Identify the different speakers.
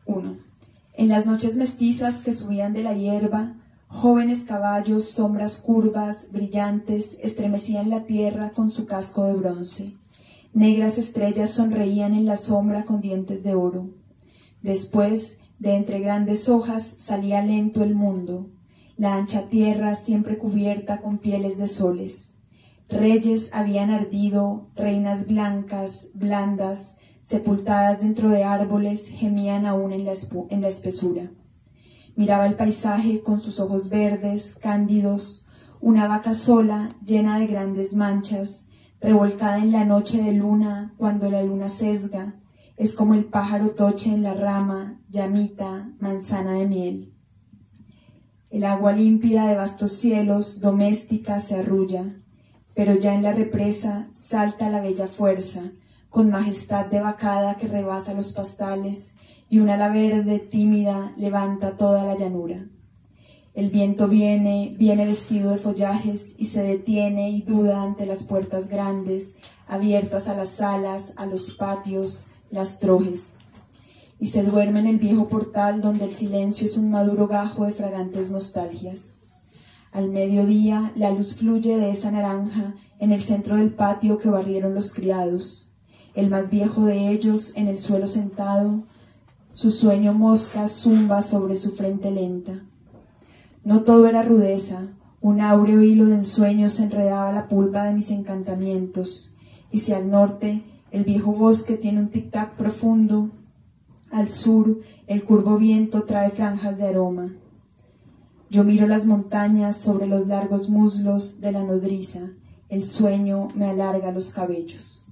Speaker 1: 1. En las noches mestizas que subían de la hierba, jóvenes caballos, sombras curvas, brillantes, estremecían la tierra con su casco de bronce. Negras estrellas sonreían en la sombra con dientes de oro. Después, de entre grandes hojas, salía lento el mundo, la ancha tierra siempre cubierta con pieles de soles. Reyes habían ardido, reinas blancas, blandas, sepultadas dentro de árboles, gemían aún en la espesura. Miraba el paisaje con sus ojos verdes, cándidos, una vaca sola, llena de grandes manchas, revolcada en la noche de luna, cuando la luna sesga, es como el pájaro toche en la rama, llamita, manzana de miel. El agua límpida de vastos cielos, doméstica, se arrulla, pero ya en la represa salta la bella fuerza, con majestad de vacada que rebasa los pastales, y un ala verde tímida levanta toda la llanura. El viento viene vestido de follajes, y se detiene y duda ante las puertas grandes, abiertas a las salas, a los patios, las trojes. Y se duerme en el viejo portal donde el silencio es un maduro gajo de fragantes nostalgias. Al mediodía la luz fluye de esa naranja en el centro del patio que barrieron los criados. El más viejo de ellos, en el suelo sentado, su sueño mosca zumba sobre su frente lenta. No todo era rudeza, un áureo hilo de ensueños enredaba la pulpa de mis encantamientos, y si al norte el viejo bosque tiene un tic-tac profundo, al sur el curvo viento trae franjas de aroma. Yo miro las montañas sobre los largos muslos de la nodriza, el sueño me alarga los cabellos.